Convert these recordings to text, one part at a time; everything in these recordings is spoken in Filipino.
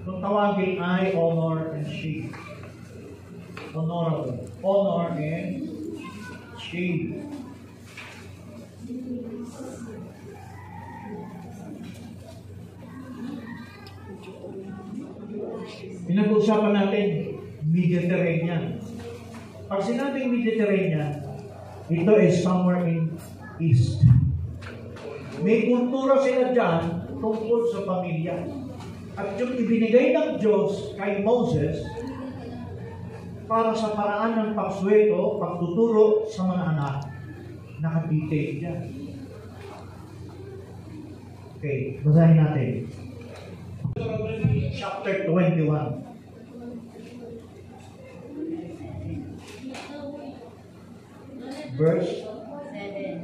Kung tawagin ay honor and shame. Honorable. Honor and shame. Pinag-uusapan natin Mediterranean. Pag sinabing Mediterranean, ito is somewhere in East. May kultura sila dyan tungkol sa pamilya. At yung ibinigay ng Diyos kay Moses para sa paraan ng pagsweto, pagtuturo sa mga anak, nakadetail dyan. Okay, basahin natin. Chapter 21. Verse 7.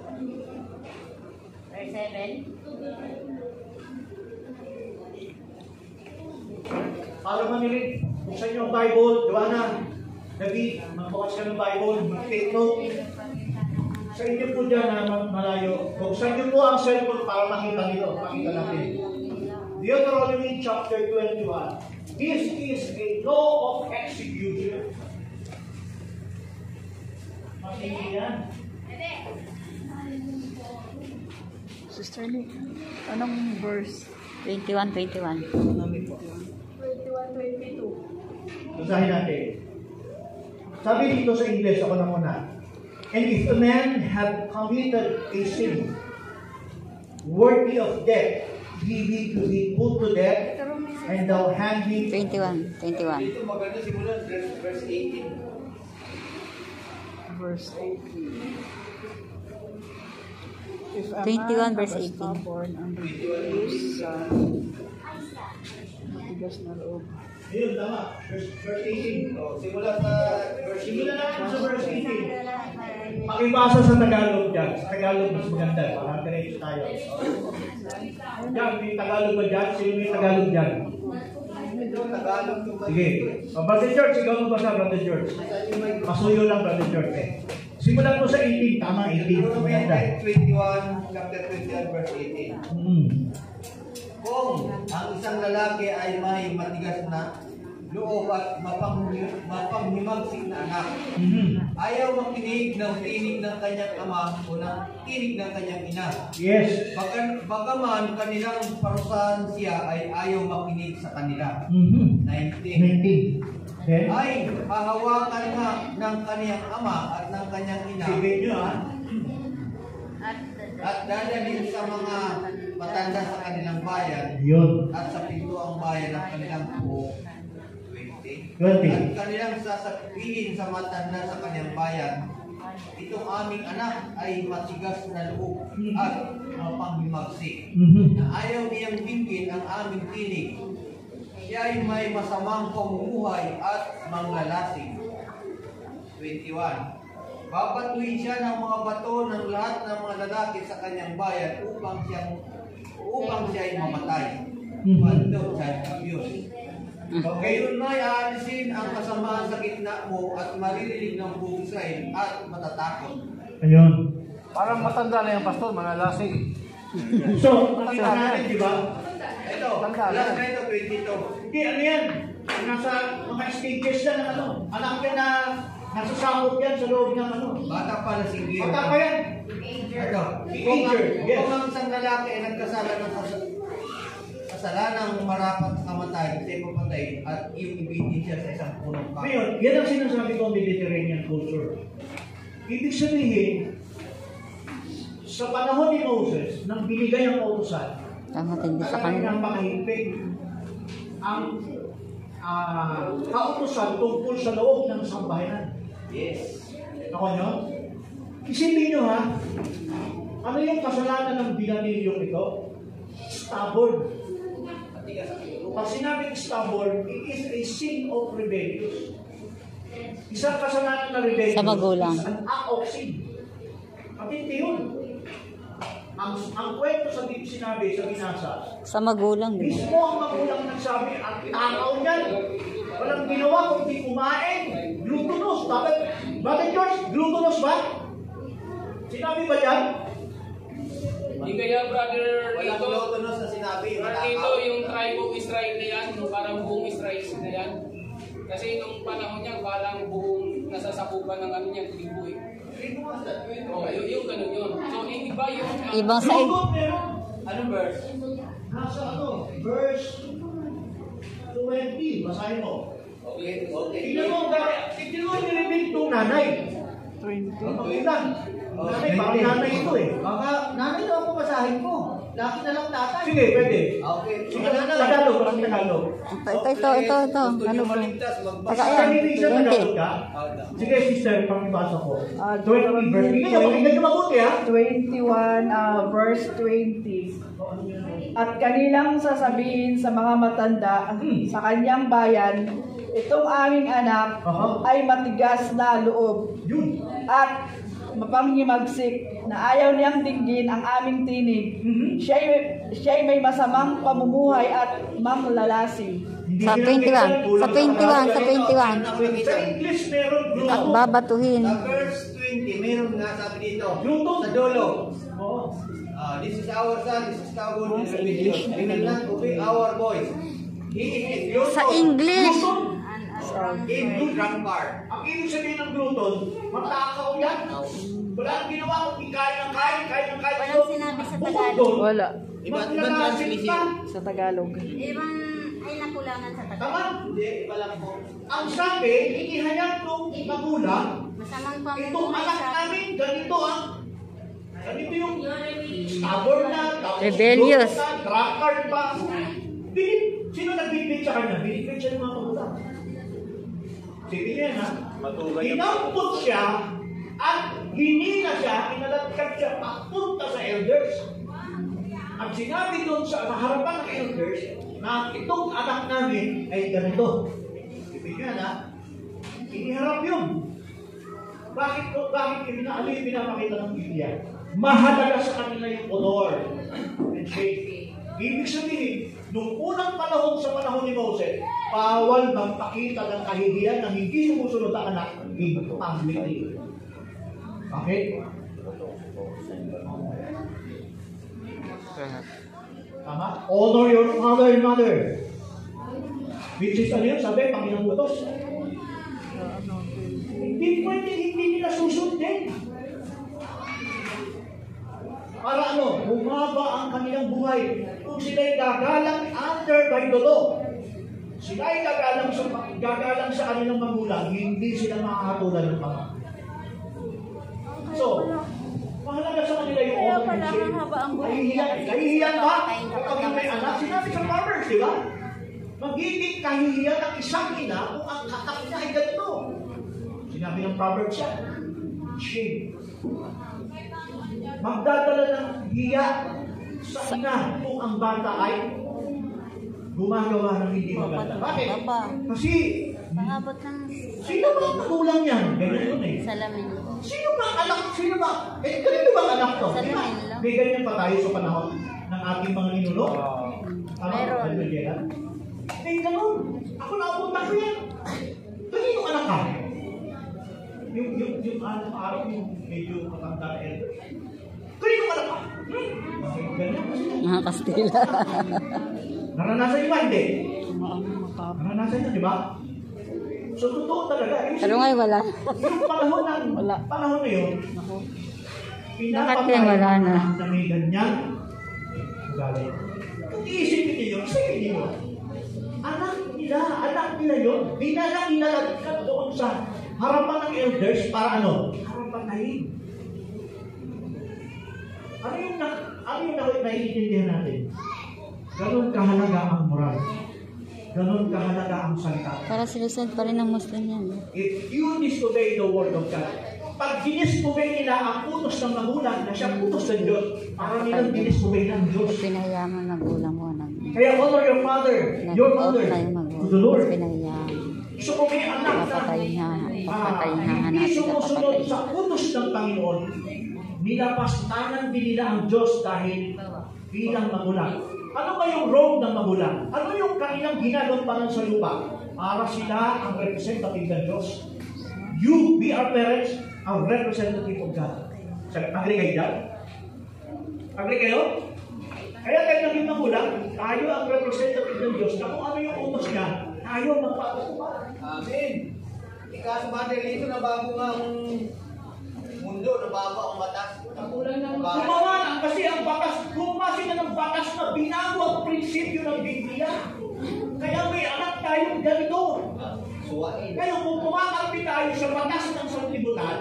Verse 7. Para manilig, buksan niyo ang Bible, Joanna, David, magbukas ka ng Bible, mag-take note. Sa inyo po dyan na malayo, buksan niyo po ang cellphone para makita nito, makita natin. Deuteronomy chapter 21. This is a law of execution. Matingin yan. Sister Lee, anong verse? 21, 21. 21, 22. Basahin natin. Sabi dito sa English, ako na muna. And if a man have committed a sin worthy of death, he be to be put to death, and thou hang him. 21, 21. Dito maganda simulan, verse 18. Verse 18. If a 21 man verse have a 18. stubborn and rebellious son, matigas na loob. Ayun, tama. Verse 18. Oh, simula sa verse Simulan natin sa verse 18. Pakibasa sa Tagalog dyan. Sa Tagalog mas maganda. Para diretso tayo. Yan, may Tagalog ba dyan? Sino may Tagalog dyan? Tagalog yung Sige. Brother George, ikaw magbasa, Brother George. Pasuyo lang, Brother George. Simulan mo sa 18. Tama, 18. Maganda. 21, chapter 21, verse 18. Kung ang isang lalaki ay may matigas na loob at mapanghimagsik na anak, ayaw makinig ng tinig ng kanyang ama o ng tinig ng kanyang ina. Yes. Bagaman kanilang parusahan siya ay ayaw makinig sa kanila. 19. 19. Okay. Ay hahawakan na ng kaniyang ama at ng kanyang ina. Sibig nyo, ha? At dadalhin sa mga matanda sa kanilang bayan Yun. at sa pinto ang bayan ng kanilang buo. 20. 20. At kanilang sasabihin sa matanda sa kanilang bayan, itong aming anak ay matigas na loob at mapanghimagsik, na ayaw niyang bingin ang aming tinig. Siya ay may masamang pamumuhay at manglalasing. 21. Babatuin siya ng mga bato ng lahat ng mga lalaki sa kanyang bayan upang siya ay mamatay. Bando, child abuse. Gayon na aalisin ang kasamaan sa gitna mo at maririnig ng buong Israel at matatakot. Ayun. Parang matanda na yung pastor, manalasing. So, nakita natin, di ba? Ito, Tanda last na. na ito, 22. Hindi, ano yan? Nasa mga stages yan ng ano. Anak yan na nasasakot yan sa loob ng ano. Bata pa na singgir. Bata pa yan. Ito, Teenager, yes. kung ang isang lalaki ay nagkasala ng kasalanang marapat kamatay, siya papatay at iyong ibitin siya sa isang punong kahoy. Ngayon, yan ang sinasabi ko Mediterranean culture. Ibig sabihin, sa panahon ni Moses, nang binigay ang kautusan, Matindi sa kaya kanila. nang makahigpit ang kautusan tungkol sa loob ng sambahayan. Yes. Ako nyo? Isipin nyo ha, ano yung kasalanan ng binanilyong ito? Stubborn. Pag sinabing stubborn, it is a sin of rebellious. Isang kasalanan na rebellious Sa magulang. is an act of sin. Matindi yun. Ang kwento sa sinabi sa binasa, Sa magulang, di ba? mismo ang magulang nagsabi, ang takaw niyan, walang ginawa kundi kumain, glutinous. Bakit George? Glutinous ba? Sinabi ba yan? Hindi kaya, brother, Walang dito, lotonos na sinabi. sabi, Dito matakaw. yung tribe of Israel na yan, yung parang buong Israel na yan. Kasi nung panahon niya, parang buong nasasakupan ng ano niya, tribu eh. Oh, yung ganun yun. So, iba yung... Ibang sa Lungkot meron. Anong verse? Nasa ano? Verse 20. Basahin mo. Okay, okay. Tignan mo yung nilibig itong nanay. 20. Ang magulang. Nanay, parang nanay ito eh. Baka, nanay daw ako basahin mo. Laki na lang tatay. Sige, pwede. Okay. Sige, Tagalog, parang Tagalog. Ito. Ano ba? Taga Kaya ayan, hindi siya 20. Tagalog ka? Sige, sister, pakibasa ko. 20 verse. Hindi ka pakinggan nyo mabuti ha? 21 verse 20. At kanilang sasabihin sa mga matanda sa kanyang bayan, itong aming anak ay matigas na loob Yun. at mapanghimagsik na ayaw niyang dinggin ang aming tinig. Siya'y may masamang pamumuhay at manglalasi. Hindi Sa nila 21. kulang Sa 21. Sa English meron At gluton. babatuhin. Sa verse 20, meron nga sabi dito. Gluton. Sa dulo. Oo. This is our son, this is our Sa English. We will not obey our voice. He is a glutton. Sa English. In good drunkard. Ang ibig sabihin ng gluton, matakaw yan. Wala ang ginawa kung kain ng kain. Walang sinabi sa Bukod Tagalog. doon, Wala. Ibang maglalasin translation. pa. Sa Tagalog. Ibang ay nakulangan sa Tama? Tagalog. Hindi, iba lang po. Ang sabi, inihayag nung magulang, Masamang itong pamumuhay anak sa namin, ganito ganito yung stubborn na, tapos Rebellious. gluton na, drunkard pa. Sino nagbibig sa kanya? Binibig siya ng mga magulang. Sige niya ha? Inampot siya at hinila siya, inalagkad siya papunta sa elders. At sinabi doon sa harapan ng elders na itong anak namin ay ganito. Ibig niya na, iniharap yun. Bakit ano yung pinapakita ng Biblia? Mahalaga sa kanila yung honor and shape. Ibig sabihin, nung unang panahon sa panahon ni Moses, bawal magpakita ng kahihiyan ng hindi sumusunod ang anak in publicly. Okay? Tama? Honor your father and mother. Which is ano yun? Sabi, Panginoong utos. Hindi pwede, hindi nila susundin. Para ano, bumaba ang kanilang buhay. Kung sila'y gagalang under by the law, sila'y gagalang sa kanilang magulang, hindi sila makakatulan ng Panginoon. So, mahalaga sa kanila yung Kaya open pala shape. mahaba ang buhay niya. Kahihiyan ba? Kapag may anak, sinabi sa Proverbs, di ba? Magiging kahihiyan ng isang ina kung ang katak niya ay ganito. Sinabi ng Proverbs siya, shame. Magdadala ng hiya sa ina kung ang bata ay gumagawa ng hindi maganda. Bakit? Kasi, Pangabot ng sino ba ang magulang yan? Ganyan yun eh. salamin. Sino ba ang anak? Sino ba? Ganito ba ang anak to? Di ba? May ganyan pa tayo sa panahon ng ating mga ninuno? Meron. Eh, ganun. Ako nakapunta ko yan. Kanino anak ka? Yung araw yung medyo matanda na elder. Kanino anak ka? Ganyan kasi. Mga Kastila. Naranasan nyo ba? Hindi. Naranasan nyo, di ba? So, totoo talaga. Pero ngayon wala. Yung panahon na yun, Bakit kaya wala na? Na may ganyan. Ugali. Kung iisipin niyo, isipin niyo. Anak nila yun. Inalagkat doon sa harapan ng elders para ano? Harapan. Ano yung naiintindihan natin? Ganon kahalaga ang moral. Ganon kahalaga ang salita. Para sinusunod pa rin ng Muslim yan. If you disobey the word of God, pag disobey nila ang utos ng magulang na siya utos ng Diyos, para nilang disobey ng Diyos. Pinahiyaman ng magulang mo. Kaya honor your father, your mother, to the Lord. Pinahiyaman. So kung may anak Papatayin na hindi natin sumusunod papatayin. sa utos ng Panginoon, nilapastanan din nila ang Diyos dahil bilang magulang. Ano ba yung role ng magulang? Ano yung kanilang ginagampanan sa lupa? Para sila ang representative ng Diyos. You, we are parents, are representative of God. Agree kayo dyan? Agree kayo? Kaya tayo naging magulang, tayo ang representative ng Diyos na kung ano yung utos niya, tayo magpapatupad. Amen. Ikaso ba dito na bago nga ang mundo, na bago ang batas. Kakulang ng Gumawa na kasi ang batas, gumawa sila ng batas na binago ang prinsipyo ng Biblia. Kaya may anak tayong ganito. Suwain. Ngayon kung kumakampi tayo sa batas ng sanlibutan,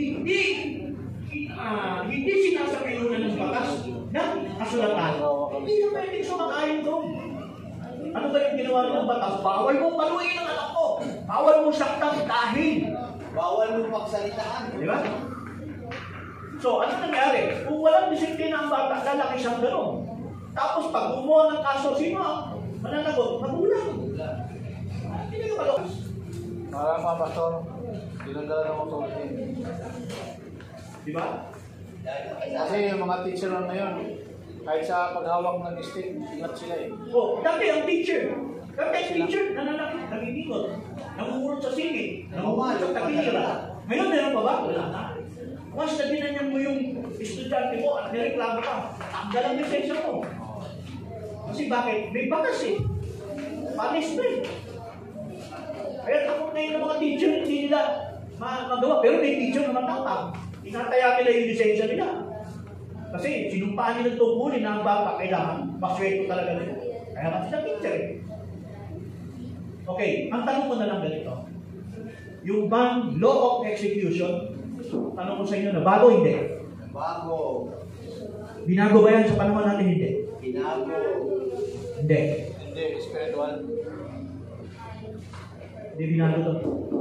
hindi sinasakayunan ng batas ng kasulatan. Hindi na pwedeng sumakayon doon. Ano ba yung ginawa ng batas? Bawal mo paluin ang anak ko. Bawal mo saktang dahil. Bawal mo pagsalitaan. Di ba? So, ano nangyari? Kung walang disiplina ang bata, lalaki siyang gano'n. Tapos pag gumawa ng kaso, sino mananagot? Magulang. Hindi ka malakas. Maraming mga pastor, dinadala ng authority. Di ba? Kasi yung mga teacher lang ngayon, kahit sa paghawak ng stick, ingat sila eh. Oh, dati ang teacher. Dati ang teacher, nananakit, nanginikot, namumulot sa singit, namumulot sa takira. Ngayon, meron pa ba? Wala na. Once na dinanyan mo yung estudyante mo at nireklamo ka, tanggal ang lisensya mo. Kasi bakit? May batas eh. Punishment. Kaya takot ngayon ng mga teacher, hindi nila magawa. Pero may teacher na matapang. Tinataya nila yung lisensya nila. Kasi sinumpaan nila tungkulin na ang bata kailangan masweldo talaga nila. Kaya nga sila teacher eh. Okay, ang tanong ko na lang ganito. Yung bang law of execution, tanong ko sa inyo na bago hindi? Bago. Binago ba yan sa panahon natin? Hindi. Binago. Hindi. Hindi, spiritual. Hindi binago to.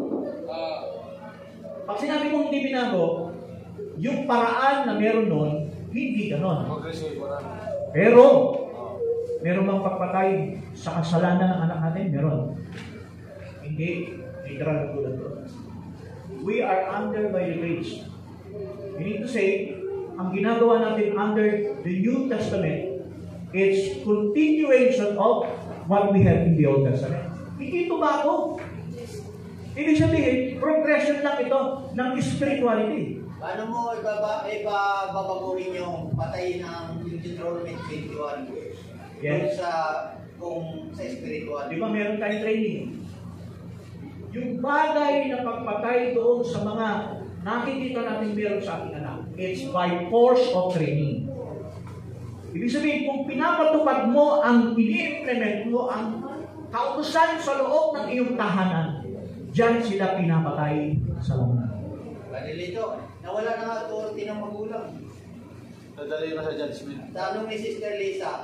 Pag sinabi mong hindi binago, yung paraan na meron nun, hindi ganon. Progressive, wala. Pero, meron bang pagpatay sa kasalanan ng anak natin? Meron. Hindi. Literal na tulad to. We are under by the grace. You need to say, ang ginagawa natin under the New Testament is continuation of what we have in the Old Testament. Hindi ito bago. Ibig sabihin, progression lang ito ng spirituality. Paano mo ibabaguhin yung patayin ng Deuteronomy 21? Yes. Kung sa spiritual. Di ba meron tayong training? Yung bagay na pagpatay doon sa mga nakikita natin meron sa ating anak, it's by force of training. Ibig sabihin, kung pinapatupad mo ang ini-implement mo, ang kautusan sa loob ng iyong tahanan, diyan sila pinapatay sa lamunan. Ganilito, nawala na nga authority ng magulang. Dadali na sa judgment. Tanong ni Sister Lisa,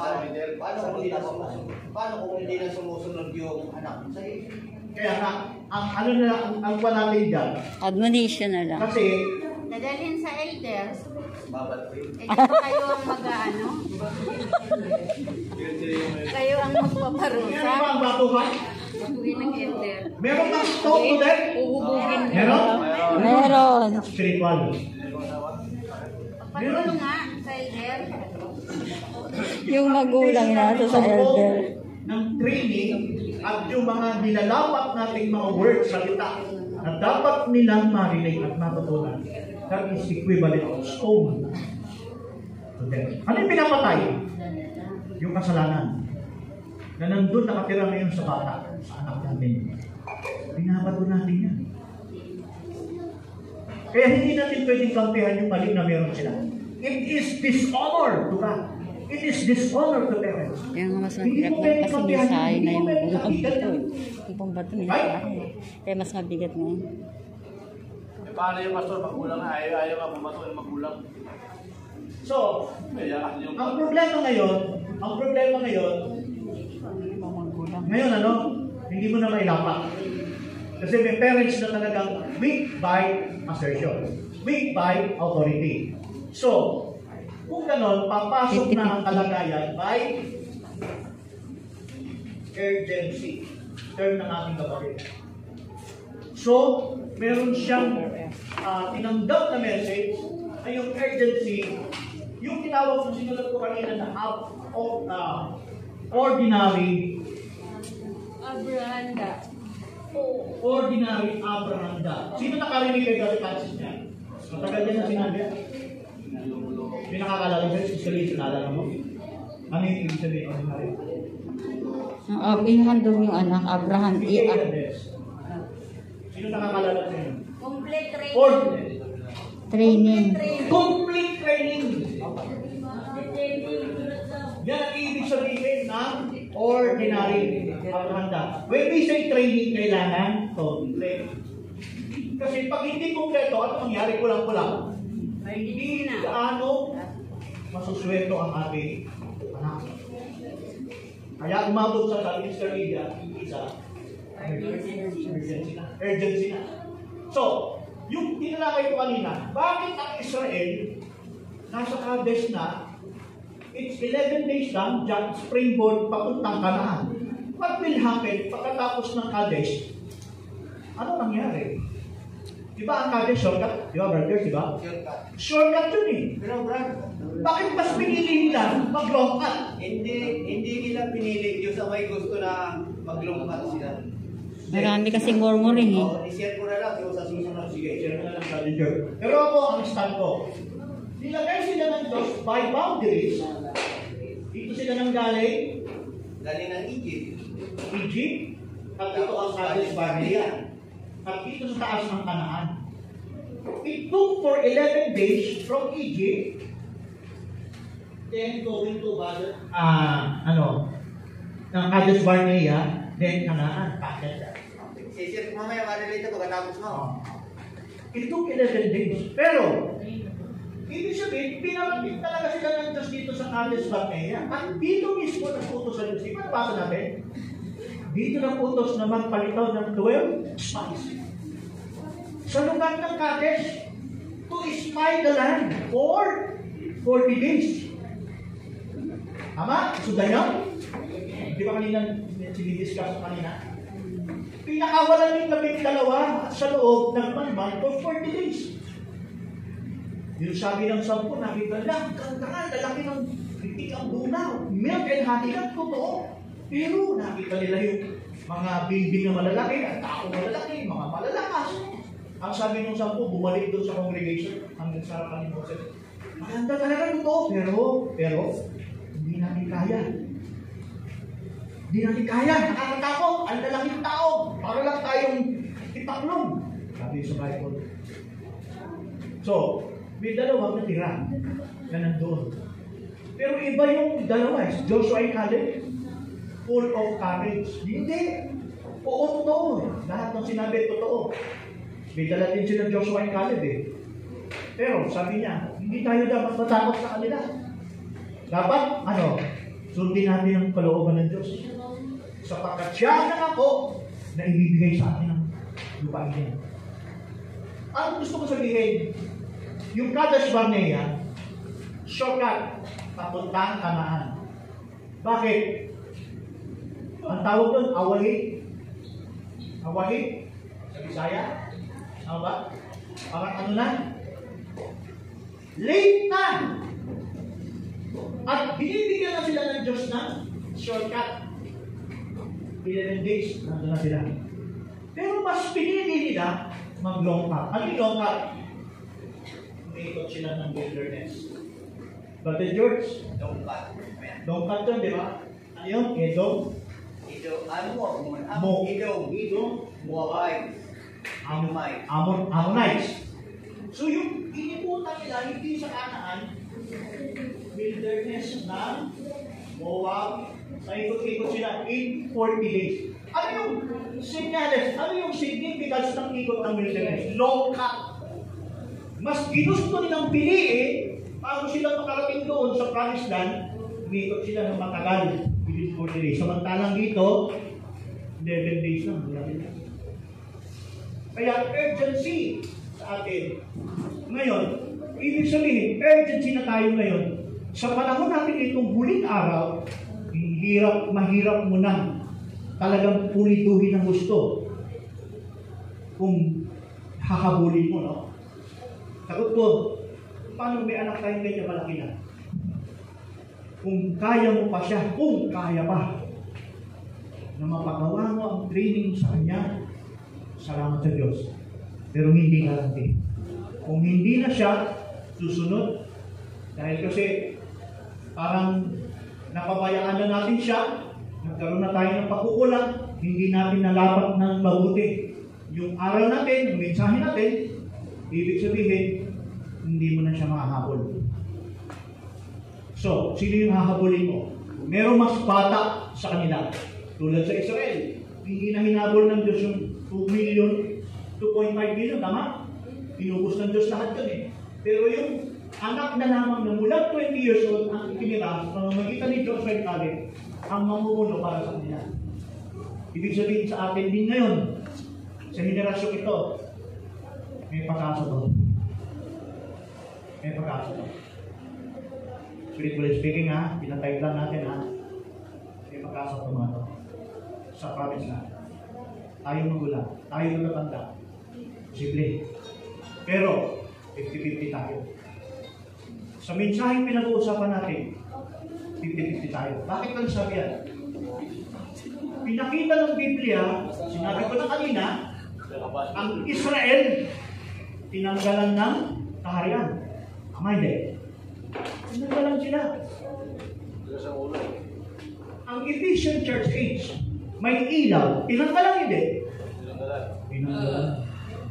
paano kung hindi na sumusunod yung anak mo sa'yo? Kaya nga, ang kwa natin dyan, Admonition na lang. kasi, Dadalhin sa elders. Babat ko yun. Eh, di ba kayo ang mag-ano? Kayo ang magpaparusa. meron ba ang batuhan? Hindi ng elder. Meron bang talk to them? Uhubugin mo. Meron? Meron. Spiritual. Paparusa nga sa elder. Yung magulang nato sa elder. Ng training at yung mga nilalapat nating mga words, salita, na dapat nilang marinig at matutunan. That is equivalent of stone to them. Ano yung pinapatay? Yung kasalanan. Na nandun nakatira ngayon sa bata, sa anak natin. Pinapato natin yan. Kaya hindi natin pwedeng kampihan yung mali na meron sila. It is dishonor to God. It is dishonor to parents. Yung mas mabigat na kasi misahe na yung magulang dito. Yung pambato misahe. Kaya mas mabigat na yun. Paano yung pastor, magulang na ayaw nga bumato yung magulang. So, ang problema ngayon, ngayon hindi mo na mailapat. Kasi may parents na talagang weak by assertion, weak by authority. So, kung ganon, papasok na ang kalagayan by urgency. Term ng ating kapatid. So, meron siyang tinanggap na message na yung urgency, yung tinawag sa sinulat ko kanina na out of ordinary Abrahanda. ordinary Abrahanda. Sino nakarinig kay Gary Francis niya? Matagal yan na sinabi. Yung nakakalala siya, si Salisa, naalala mo? Ano yung ibig sabihin? Ordinary? Ihandog yung anak, Abraham. Sino nakakalala sa inyo? Complete training. Ordinary. Training. Complete training. Yan ang ibig sabihin ng ordinary. Paghanda. When we say training, kailangan complete. Kasi pag hindi kompleto, ano mangyari kulang-kulang? Hindi gaano masusweldo ang ating anak. Kaya umabot sa sabi ni Sir Lydia, isa, urgency na. So, yung tinalakay ko kanina, bakit ang Israel nasa Kadesh na, it's 11 days lang, dyan, springboard, papuntang Kanaan. What will happen pagkatapos ng Kadesh? Ano nangyari? Diba ang Kadesh shortcut? Diba, brother? Diba? Shortcut yun eh. Pero brad, Bakit mas pinili nila mag-long cut? hindi nila pinili Diyos ang may gusto na maglungkat sila. Marami kasing murmuring eh. I-share ko na lang yung sa susunod. Sige, share na lang sa leader. Pero ako, ang stand ko, nilagay sila ng Diyos by boundaries. Dito sila nang galing, Galing ng Egypt. Egypt, at dito ang Kadesh Barnea. At dito sa taas ng Kanaan. It took for 11 days from Egypt, then going to ng Kadesh Barnea, then Kanaan. I-share ko mamaya, ma-relate ko pagkatapos mo. It took 11 days. Pero, ibig sabihin, pinarating talaga sila ng Diyos dito sa Kadesh Barnea. At dito mismo nagputos sa Diyos. Di ba nabasa natin? Dito nagputos na magpalitaw ng 12 spies. Sa lugar ng Kadesh, to spy the land for 40 days. Tama? So, ganyan? Di ba kanina sinidiscuss kanina? Pinakawalan yung 12 sa loob ng manman for 40 days. Yung sabi ng 10, nakita nila, ang ganda, lalaki ng pitik ang bunaw, milk and honey lang, totoo. Pero nakita nila yung mga bibing na malalaki, ang tao malalaki, mga malalakas. Ang sabi ng 10, bumalik doon sa congregation, hanggang sa harapan ni Moses. Maganda talaga totoo, pero, hindi natin kaya. Hindi natin kaya, nakakatakot, ang lalaking tao, para lang tayong itaklong. Sabi sa Bible. So, may dalawang natira na nandoon. Pero iba yung dalawa, Joshua and Caleb, full of courage. Hindi. Oo, totoo. Lahat ng sinabi, totoo. May dala din sila Joshua and Caleb eh. Pero sabi niya, hindi tayo dapat matakot sa kanila. Dapat, sundin natin ang kalooban ng Diyos. Sapagkat siya ng ako na ibibigay sa atin ang lupain niya. Ano gusto ko sabihin? Yung Kadesh Barnea, shortcut, papuntang Kanaan. Bakit? Ang tawag doon, awahit. Awahit? Sa Bisaya? Ano ba? Parang na? Late na! At binibigyan na sila ng Diyos ng shortcut. 11 days, nandun na sila. Pero mas pinili nila mag-long cut. Ano yung long cut? Umikot sila ng wilderness. Brother George? Long cut. Long cut yun, di ba? Ano yun? Edom? Moabite. Ammonites. So yung iniputan nila, hindi sa Kanaan, wilderness ng Moab. Naikot-ikot sila in 40 days. Ano yung signals? Ano yung significance ng ikot ng wilderness? Long cut. Mas ginusto nilang piliin bago sila makarating doon sa promised land, umikot sila ng matagal within 40 days. Samantalang dito, 11 days lang. Kaya urgency sa atin. Ngayon, ibig sabihin, urgency na tayo ngayon. Sa panahon natin itong huling araw, mahirap mo na talagang pulituhin ang gusto. Kung hahabulin mo, no? Sagot ko, paano may anak tayong ganyan malaki na? Kung kaya mo pa siya, kung kaya pa, na mapagawa mo ang training sa kanya, salamat sa Diyos. Pero hindi garanti. Kung hindi na siya, susunod. Dahil kasi, parang Napabayaan na natin siya, nagkaroon na tayo ng pagkukulang, hindi natin nalapat ng mabuti. Yung aral natin, yung mensahe natin, ibig sabihin, hindi mo na siya makahabol. So, sino yung hahabulin mo? Merong mas bata sa kanila. Tulad sa Israel, hindi na hinabol ng Diyos yung 2 million, 2.5 million, tama? Inubos ng Diyos lahat yun eh. Pero yung anak na lamang na mula 20 years old ang itinira sa pamamagitan ni Joshua and Caleb ang mamumuno para sa kanila. Ibig sabihin sa atin din ngayon, sa henerasyon ito, may pag-asa doon. May pag-asa doon. Spiritually speaking ha, pinatay lang natin ha, may pag-asa doon mga to. Sa province na. Tayo magulang, tayo natatanda. Posible. Pero, 50-50 tayo. Sa mensaheng pinag-uusapan natin, 50-50 tayo. Bakit ko sabi yan? Pinakita ng Biblia, sinabi ko na kanina, ang Israel, tinanggalan ng kaharian. Tama hindi? Tinanggalan sila. Ang Ephesian Church Age, may ilaw. Tinanggalan hindi? Tinanggalan.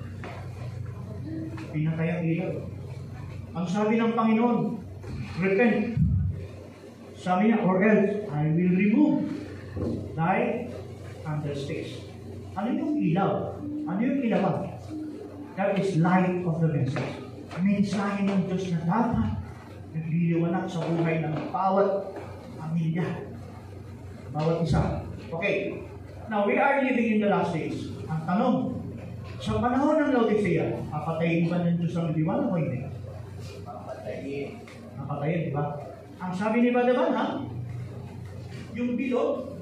Pinatay ang ilaw. Ang sabi ng Panginoon, repent. Sabi niya, or else I will remove thy candlesticks. Ano yung ilaw? Ano yung ilaw? That is light of the message. Mensahe ng Diyos na dapat nagliliwanag sa buhay ng bawat pamilya. Bawat isa. Okay. Now, we are living in the last days. Ang tanong, sa panahon ng Laodicea, papatayin ba ng Diyos ang liwanag o hindi? Papatayin, di ba? Ang sabi ni Badaban, ha? Yung bilog,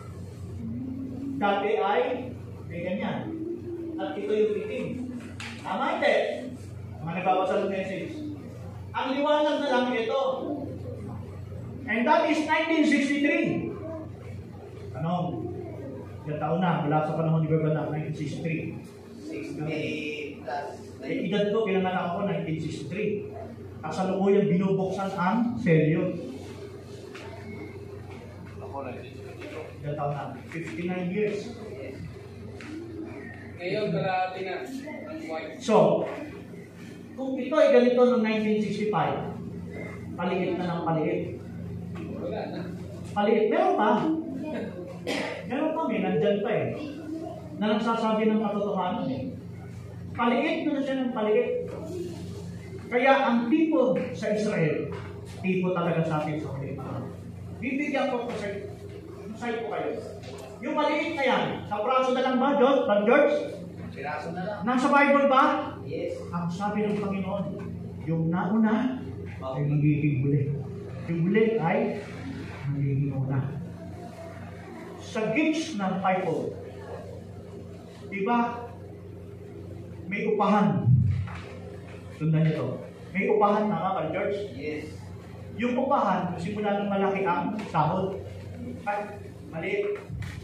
dati ay may ganyan. At ito yung itim. Tama hindi? Mga nagbabasa ng message. Ang liwanag na lang ito. And that is 1963. Ano? Yung taon na, mula sa panahon ni Badaban, 1963. 60 plus. Edad ko, pinanganak ako 1963. At sa loob binubuksan ang selyo. Ilang taon na? 59 years. Ngayon, kalahati na. Ang white. So, kung ito ay ganito noong 1965, paliit na ng paliit. Wala na. Paliit, meron pa. Meron kami, nandyan pa eh. Na nagsasabi ng katotohanan eh. Paliit na siya ng paliit. Kaya ang tipo sa Israel, tipo talaga sa atin sa huli. Bibigyan ko sa insight ko kayo. Yung maliit na yan, sa braso na lang ba, George? Piraso na lang. Nasa Bible ba? Yes. Ang sabi ng Panginoon, yung nauna ay magiging huli. Yung huli ay magiging una. Sa gifts ng Bible, diba, may upahan. Sundan niyo to. May upahan na nga, George? Yes. Yung upahan, simula ng malaki ang sahod. Ay, maliit.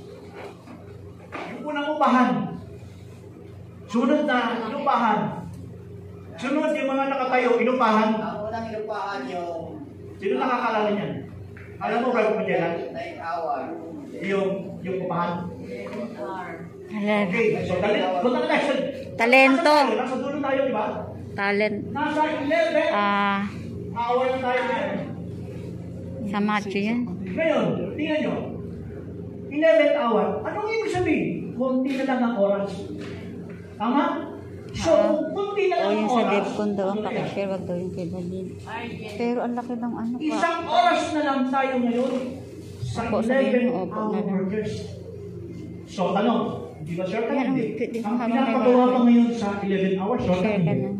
Yung unang upahan. Sunod na inupahan. Sunod yung mga nakatayo, inupahan. Ang unang inupahan yung... Sino nakakalala niyan? Alam mo, Brad Magellan? 9 hour. Yung upahan. Alam. Okay, so punta na tayo. Talento. Nasa dulo tayo, di ba? Talent. Nasa 11 hour na tayo ngayon. Sa Matthew yan. Ngayon, tingnan nyo. 11 hour. Anong ibig sabihin? Kunti na lang ang oras. Tama? So, kunti na O lang ang yung sa oras. Devcon daw, ang pakishare, wag daw yung kay Balin. Pero ang laki ng ano pa. Isang oras na lang tayo ngayon sa Opo, sabihin 11 mo, opo na lang. hours. So, tanong, di ba short Yan, time? Hindi. pwede Ang mo pinapagawa habang pa ngayon sa 11 hours, short Share time. ka hindi. na.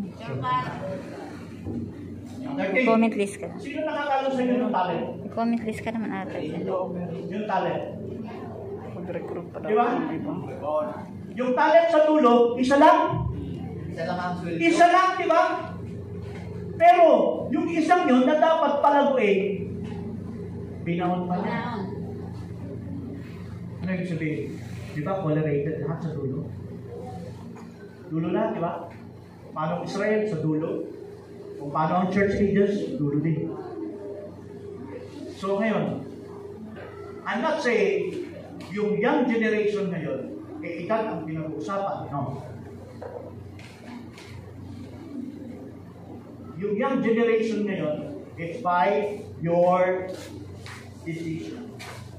Okay. Comment list ka. Sino nakakalo sa inyo ng talent? Comment list ka naman ata. Yung talent. Mag-recruit pa Di ba? Yung talent sa dulo, isa lang. Isa lang ang sweldo. Isa lang, di ba? Pero, yung isang yun na dapat palaguin, pinahon pa niya. Ano yung sabihin? Di ba, tolerated lahat sa dulo? Dulo lahat, di ba? Paano Israel sa dulo? Kung paano ang church leaders, dulo din. So ngayon, I'm not saying yung young generation ngayon, edad ang pinag-uusapan. No. Yung young generation ngayon, it's by your decision.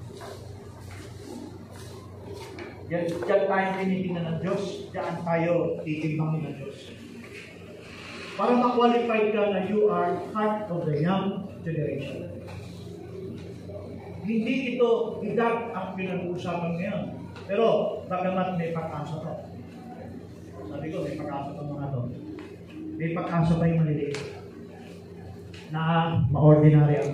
Yan tayo tinitingnan ng Diyos, diyan tayo titimbangin ng Diyos. Para ma-qualify ka na you are part of the young generation. Hindi ito edad ang pinag-uusapan ngayon. Pero, bagamat may pag-asa to. Sabi ko, may pag-asa to mga to. May pag-asa pa yung maliliit na ma-ordinary ang.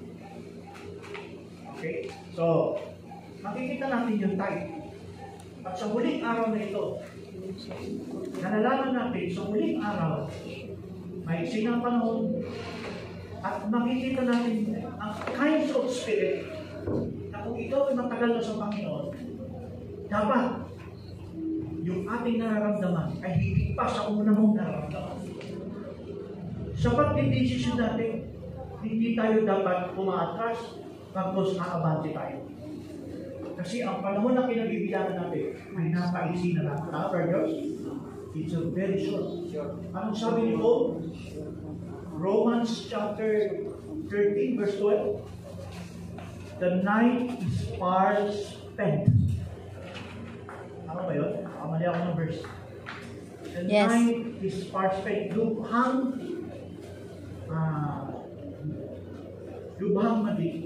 Okay? So, makikita natin yung type. At sa huling araw na ito, nalalaman natin sa huling araw, may sinang panahon, at makikita natin ang kinds of spirit na kung ikaw ay matagal na sa Panginoon, dapat yung ating nararamdaman ay higit pa sa una mong nararamdaman. Sapat din desisyon natin, hindi tayo dapat umaatras tapos aabante tayo. Kasi ang panahon na kinagbibilangan natin ay napaisi na lang. After Diyos, it's a very short. Anong sabi ni Paul? Romans chapter 13 verse 12. The night is far spent. Ano ba yun? Kamali ako ng verse. The night is far spent. Lubhang madilim.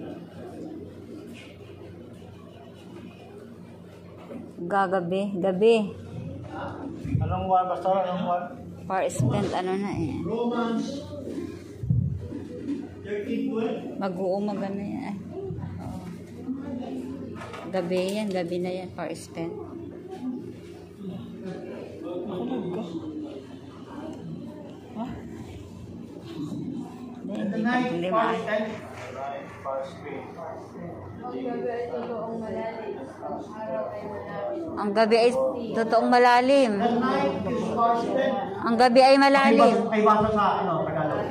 Gabi. Anong one, Pastor? Anong one? Far spent, ano na eh. Romans 13:12. Mag-uumaga na yan. Gabi na yan, far spent. And the night far spent. Ang gabi ay totoong malalim. The night is far spent. Ang gabi ay malalim. Ay basa sa Tagalog.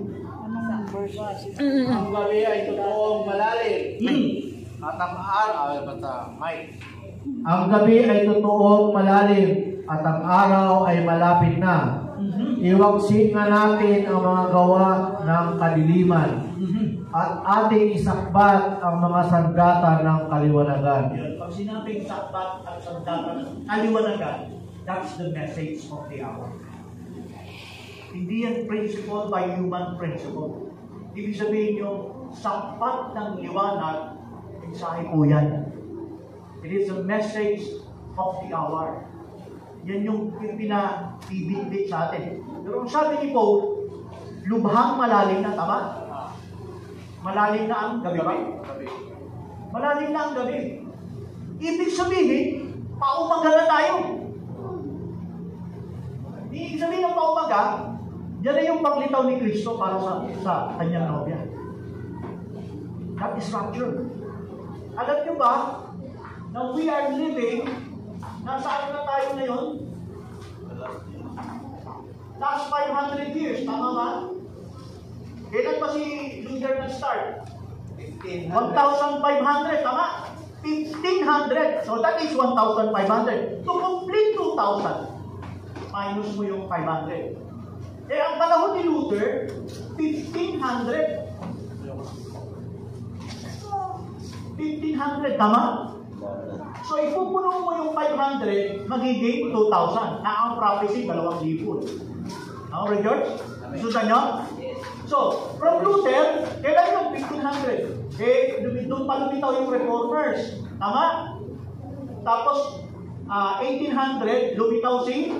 Ang gabi ay totoong malalim. At ang araw, Mike. Ang gabi ay totoong malalim at ang araw ay malapit na. Iwagsin nga natin ang mga gawa ng kadiliman at ating isakbat ang mga sanggata ng kaliwanagan. Pag sinabing sakbat at sanggata ng kaliwanagan, that's the message of the hour. Hindi yan principle by human principle. Ibig sabihin yung sakbat ng liwanag, mensahe po yan. It is a message of the hour. Yan yung pinabibitbit sa atin. Pero ang sabi ni Paul, lubhang malalim na, tama? Malalim na ang gabi ba? Malalim na ang gabi. Ibig sabihin, paumaga na tayo. Ibig sabihin ng paumaga, yan na yung paglitaw ni Kristo para sa kanyang nobya. That is rapture. Alam nyo ba, na we are living, nasaan na tayo ngayon? Last 500 years, tama ba? Kailan ba si Luther nag-start? 1,500, tama? 1,500. So that is 1,500. To complete 2,000, minus mo yung 500. Eh, ang panahon ni Luther, 1,500. 1,500, tama? So, ipupuno mo yung 500, magiging 2,000. Na ang prophecy, 2,000. Okay, George? Susan nyo? So, from Luther, kailan yung 1,500? Eh, doon pa lumitaw yung Reformers. Tama? Tapos, 1,800, lumitaw si?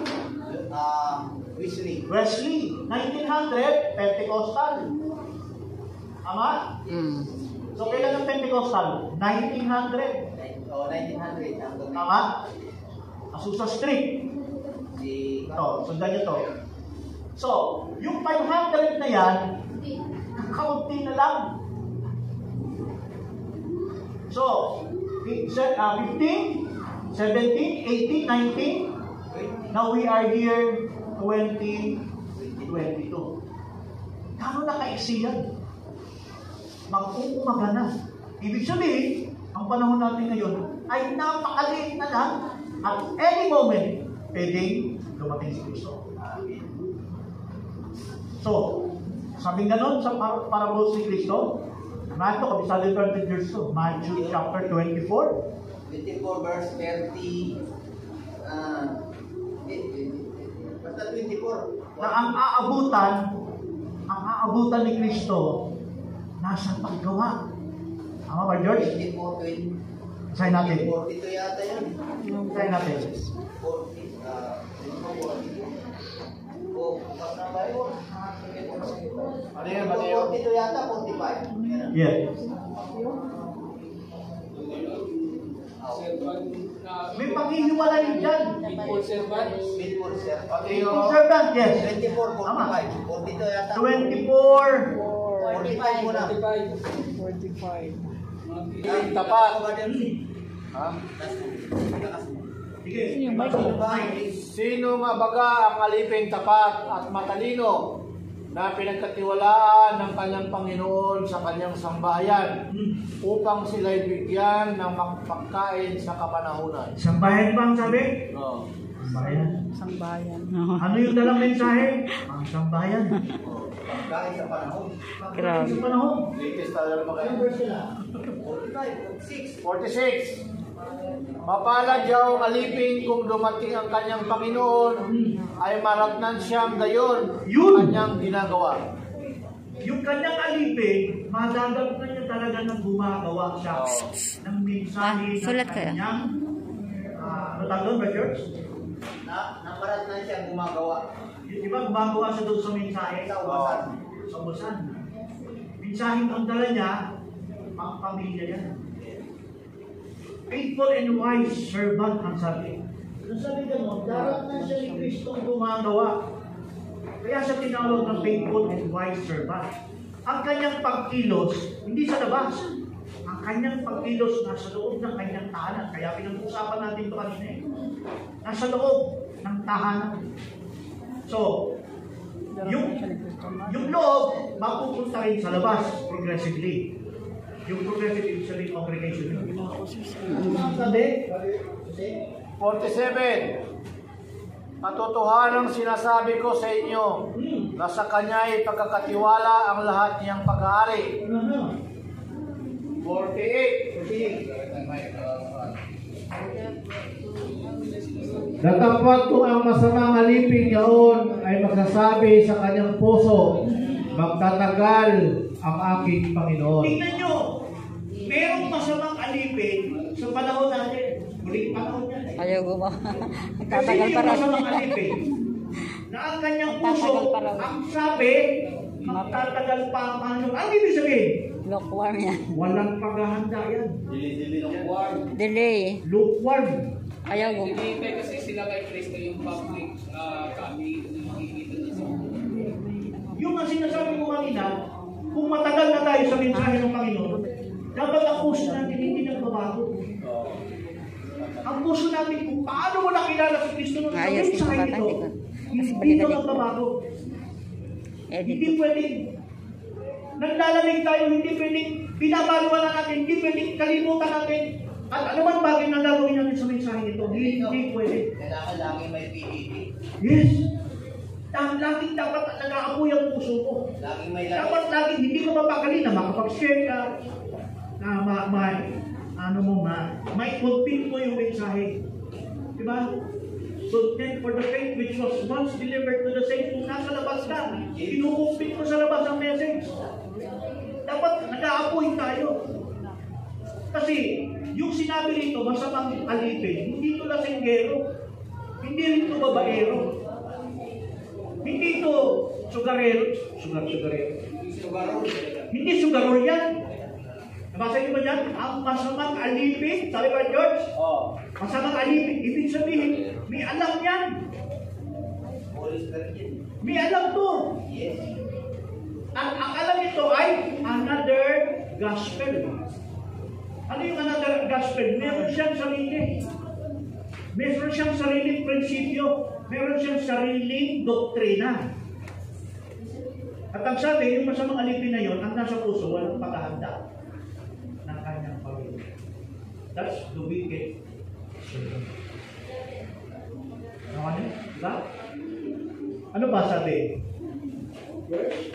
Wesley. 1900, Pentecostal. Tama? So, kailan yung Pentecostal? 1900. 1900. Tama? Azusa Street. Ito, sundan nyo to. So, yung 500 na yan, kaunti na lang. So, 15, 17, 18, 19, now we are here 2022. Kano na kaiksi yan? Mag-uumaga na. Ibig sabihin, ang panahon natin ngayon ay napakaliit na lang at any moment, pwedeng dumating si Kristo. So, sabing ganon sa parable si Kristo, Matthew, kabisado yung 20 years to, Matthew chapter 24, 24 verse 30, basta 24. na ang aabutan ni Kristo nasa paggawa. Tama ba, George? 24, 20. Sayin natin. 42 yata yun. Sayin natin. 40, basta ba yun? Ano yan, Mateo? 42 yata, 45. Yeah. Servant na May paghihiwalay dyan. faithful servant. Faithful sir. Mateo. Servant, yes. 24, Tama. 45. 42 yata. 24. 45 muna. 45. Ang tapat. Ha? Sige. Sino nga baga ang aliping tapat at matalino na pinagkatiwalaan ng kanyang Panginoon sa kanyang sambahayan upang sila'y bigyan ng pagkain sa kapanahunan? Sambayan ba ang sabi? No. Sambayan. Sambayan. Ano yung dalang mensahe? Ang sambayan. Dahil sa panahon. Grabe. Sa panahon. Latest talaga naman kayo. Anong verse sila? 45, 46. 46. Mapalad yaw ang alipin kung dumating ang kanyang Panginoon ay maratnan siyang gayon Yun. kanyang ginagawa. Yung kanyang alipin, madadagdag na niya talaga ng gumagawa siya ng mensahe ng Sulat kaya? kanyang ano tawag doon ba, George? Naparat na siya gumagawa. Di ba gumagawa siya doon sa mensahe? Sa ubasan. Sa ubasan. Mensaheng ang dala niya, ang pamilya niya. Faithful and wise servant ang sabi. Nung sabi gano'n, darat na siya ni Kristo ang gumagawa. Kaya siya tinawag ng faithful and wise servant. Ang kanyang pagkilos, hindi sa labas. Ang kanyang pagkilos nasa loob ng kanyang tahanan. Kaya pinag-usapan natin ito kanina eh. Nasa loob ng tahanan. So, yung loob, mapupunta rin sa labas progressively. Yung progressive ibig sabihin congregation. Ang sabi, 47. Katotohanang sinasabi ko sa inyo na sa kanya ay pagkakatiwala ang lahat niyang pag-aari. 48. Datapwat kung ang masamang alipin yaon ay magsasabi sa kanyang puso, magtatagal ang aking Panginoon. tingnan nyo, merong masamang alipin sa panahon natin. Muling panahon yan eh. Ayaw gumawa. Kasi Nagtatagal yung pa rin. masamang alipin, na ang kanyang puso, Magtatagal pa raw. ang sabi, magtatagal pa ang Panginoon. Ang ibig sabihin, Lukewarm yan. walang paghahanda yan. Delay. Lukewarm. Ayaw gumawa. Hinihintay kasi sila kay Kristo yung public kami makikita niya sa Yung ang sinasabi ko kanina, kung matagal na tayo sa mensahe ng Panginoon, dapat ang puso natin hindi nagbabago. Ang puso natin kung paano mo nakilala si Kristo nung sa Ayos, mensahe yung nito, batang likod. hindi balik-balik. ito nagbabago. Edit. Hindi pwedeng naglalamig tayo, hindi pwedeng binabaluan natin, hindi pwedeng kalimutan natin. At ano man bagay na gagawin natin sa mensahe nito, hindi pwede. Kailangan lagi may PDD. Yes! Laging dapat nag-aapoy ang puso ko. Laging may Dapat laging hindi ka mapakali na makapag-share ka, na may content mo yung mensahe. Diba? So then for the faith which was once delivered to the saints, kung nasa labas ka, kinukumpit mo sa labas ang message. Dapat nag-aapoy tayo. Kasi yung sinabi rito, masamang alipin, hindi ito lasinggero, hindi rin ito babaero, hindi ito sugarero, hindi sugarol yan. Nabasa niyo ba yan? Ang masamang alipin, sabi ba George? Masamang alipin, ibig sabihin, may alam yan. Holy Spirit yun. May alam to. Yes. Ang alam nito ay another gospel. Ano yung another gospel? Meron siyang sarili. Meron siyang sariling prinsipyo. Meron siyang sariling doktrina. At ang sabi, yung masamang alipin na yun, ang nasa puso, walang paghahanda ng kanyang pamilya. That's the wicked servant. Ano? Diba? Ano ba sabi? Verse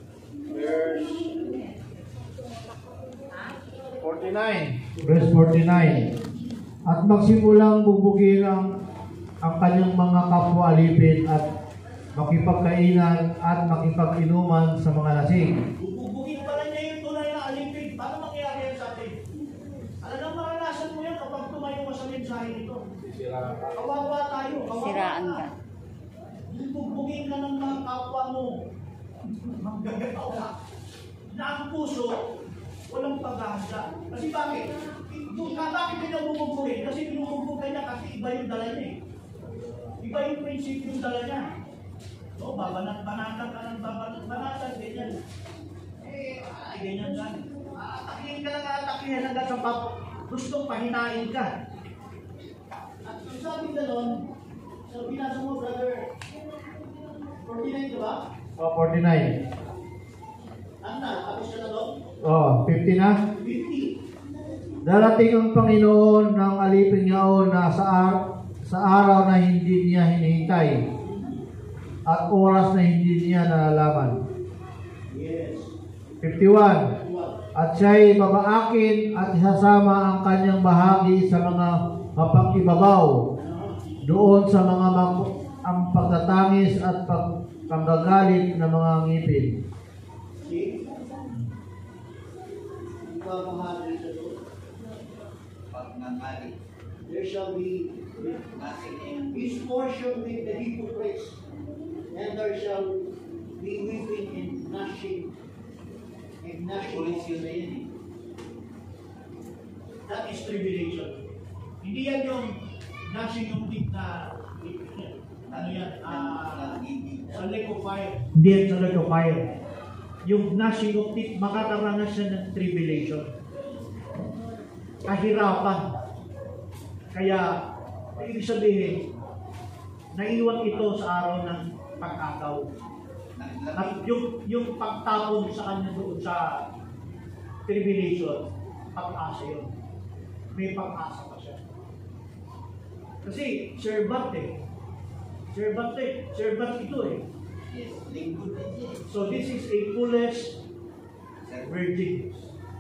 49. Verse 49. At magsimulang bubugin ang kanyang mga kapwa alipin at makipagkainan at makipag-inuman sa mga lasing. Bubugin pala niya yung tunay na alipin. Paano mangyayari yan sa atin? Alam mo, maranasan mo yan kapag tumayo ka sa mensahe nito. Kawawa tayo. Kawawa Siraan ka. Bubugin ka ng mga kapwa mo. Manggagawa. Na ang puso, walang pag-asa. Kasi bakit? Bakit niya bubugin? Kasi binubugin niya kasi iba yung dala niya. Iba yung prinsipyo yung dala niya. So, babanat-banatan ka ng babanat-banatan, ganyan. Ganyan lang. Atakihin ka lang, atakihin hanggang sa gustong pahinain ka. At kung sabi gano'n, so binasa mo, brother, 49 ka ba? 49. Ano na? Tapos ka na doon? 50 na? 50. Darating ang Panginoon ng alipin yaon na sa araw na hindi niya hinihintay at oras na hindi niya nalalaman. Yes. 51. At siya'y babaakin at isasama ang kanyang bahagi sa mga mapang-ibabaw doon sa mga ang pagtatangis at panggagalit ng mga ngipin. See? Pagmamahal sa Diyos. Pagmamahal. There shall be his portion with the hypocrites, and there shall be weeping and gnashing. And gnashing. That is tribulation. Hindi yan yung gnashing yung teeth na ano yan? Sa lake of fire. Hindi yan sa lake of fire. Yung gnashing of teeth, makakaranas siya ng tribulation. Kahirapan. Kaya, ibig sabihin, naiwan ito sa araw ng pag-agaw. At yung pagtapon sa kanya doon sa tribulation, pag-asa yun. May pag-asa pa siya. Kasi, servant ito eh. Yes, lingkod din siya. So this is a foolish virgin.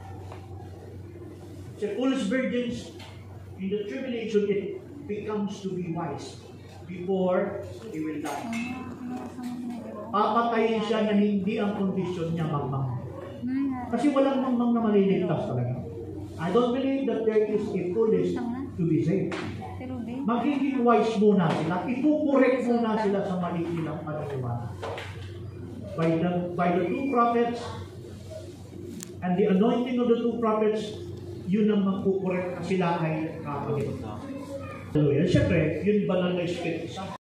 So foolish virgins, in the tribulation, it becomes to be wise before he will die. Papatayin siya na hindi ang kondisyon niya mangmang. Kasi walang mangmang na maliligtas talaga. I don't believe that there is a foolish to be saved. Magiging wise muna sila. Ipukorek muna sila sa mali nilang paniniwala. By the two prophets and the anointing of the two prophets, yun ang magkukorek na sila ay kapatid. Hallelujah. Siyempre, yun banal na Espiritu Santo.